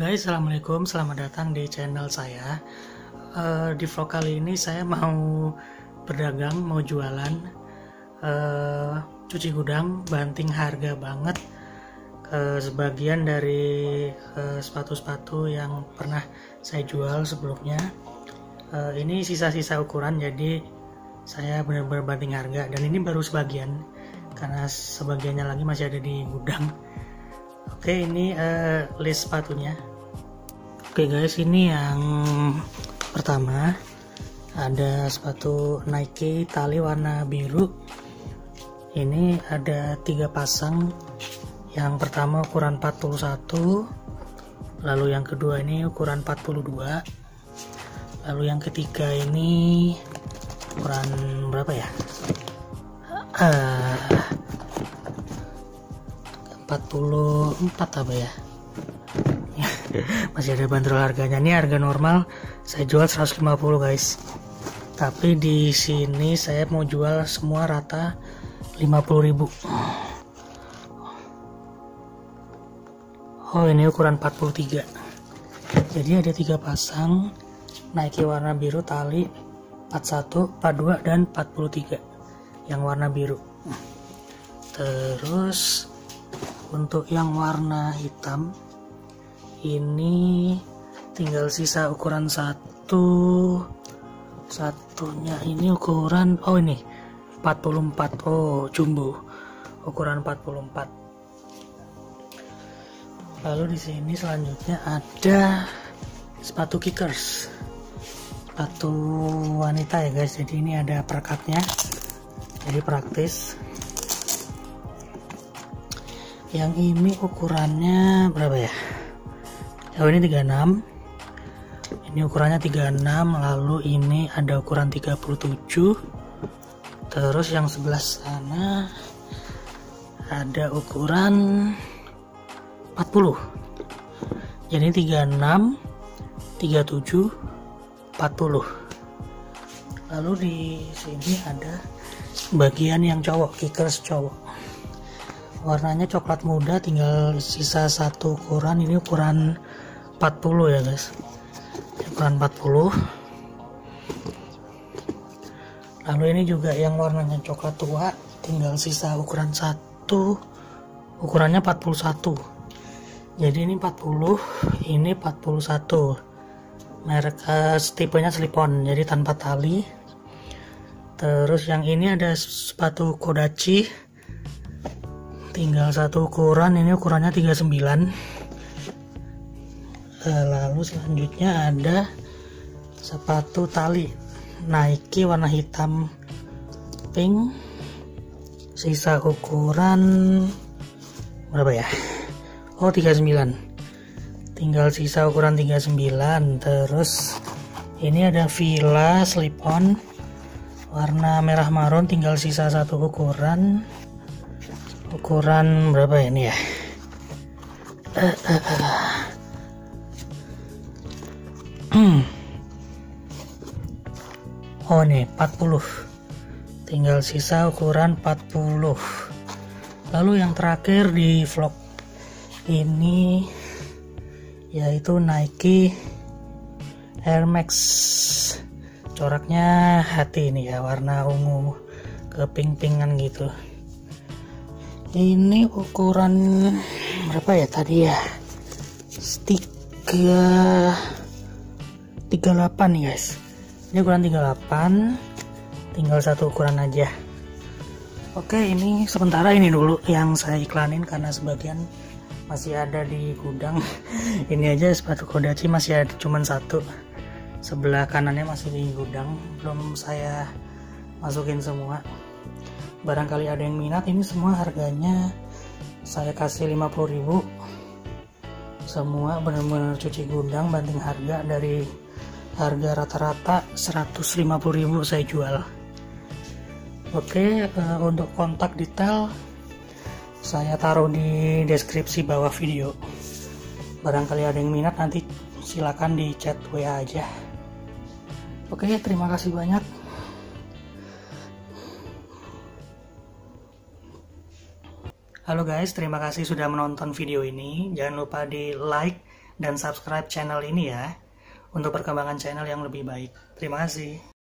guys, assalamualaikum, selamat datang di channel saya. Di vlog kali ini saya mau berdagang, mau jualan cuci gudang, banting harga banget. Sebagian dari sepatu-sepatu yang pernah saya jual sebelumnya. Ini sisa-sisa ukuran, jadi saya benar-benar banting harga. Dan ini baru sebagian, karena sebagiannya lagi masih ada di gudang. Oke, ini list sepatunya. Oke guys, ini yang pertama ada sepatu Nike tali warna biru. Ini ada 3 pasang. Yang pertama ukuran 41, lalu yang kedua ini ukuran 42, lalu yang ketiga ini ukuran berapa ya? 44 apa ya? Masih ada bandrol harganya. Ini harga normal saya jual 150 guys, tapi di sini saya mau jual semua rata 50.000. Oh, ini ukuran 43. Jadi ada 3 pasang Nike warna biru tali 41, 42 dan 43 yang warna biru. Terus untuk yang warna hitam ini tinggal sisa ukuran satunya ini ukuran, oh ini 44, oh jumbo, ukuran 44. Lalu di sini selanjutnya ada sepatu kickers, sepatu wanita ya guys. Jadi ini ada perekatnya, jadi praktis. Yang ini ukurannya berapa ya? Oh, ini 36. Ini ukurannya 36, lalu ini ada ukuran 37. Terus yang sebelah sana ada ukuran 40. Jadi 36, 37, 40. Lalu di sini ada bagian yang cowok, kickers cowok. Warnanya coklat muda, tinggal sisa 1 ukuran. Ini ukuran 40 ya guys, ukuran 40. Lalu ini juga yang warnanya coklat tua, tinggal sisa ukuran 1, ukurannya 41. Jadi ini 40, ini 41. Merek tipenya slip-on, jadi tanpa tali. Terus yang ini ada sepatu Kodachi, tinggal 1 ukuran, ini ukurannya 39. Lalu selanjutnya ada sepatu tali Nike warna hitam pink, sisa ukuran berapa ya? Oh 39, tinggal sisa ukuran 39. Terus ini ada Fila slip-on warna merah marun, tinggal sisa 1 ukuran. Ukuran berapa ya ini ya? Oh nih 40, tinggal sisa ukuran 40. Lalu yang terakhir di vlog ini yaitu Nike Air Max, coraknya hati ini ya, warna ungu ke pink-pinkan gitu. Ini ukuran berapa ya tadi ya? 38 nih guys. Ini ukuran 38, tinggal 1 ukuran aja. Oke, ini sementara ini dulu yang saya iklanin karena sebagian masih ada di gudang. Ini aja sepatu Kodachi masih ada cuman 1. Sebelah kanannya masih di gudang, belum saya masukin semua. Barangkali ada yang minat, ini semua harganya saya kasih 50.000. Semua benar-benar cuci gudang, banting harga. Dari harga rata-rata 150.000 saya jual. Oke, untuk kontak detail saya taruh di deskripsi bawah video. Barangkali ada yang minat, nanti silakan di chat WA aja. Oke, terima kasih banyak. Halo guys, terima kasih sudah menonton video ini. Jangan lupa di like dan subscribe channel ini ya, untuk perkembangan channel yang lebih baik. Terima kasih.